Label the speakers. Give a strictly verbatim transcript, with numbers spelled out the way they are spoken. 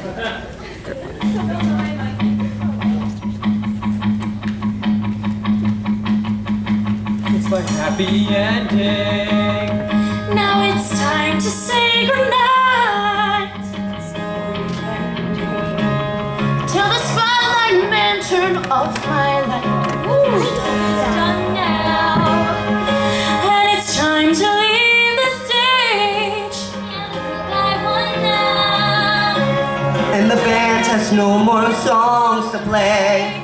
Speaker 1: It's my happy ending.
Speaker 2: Now it's time to say goodnight. Till the spotlight man turned off my light. Ooh, it's done now. And it's time to leave the stage. And the good guy won now.
Speaker 3: And the band has no more songs to play.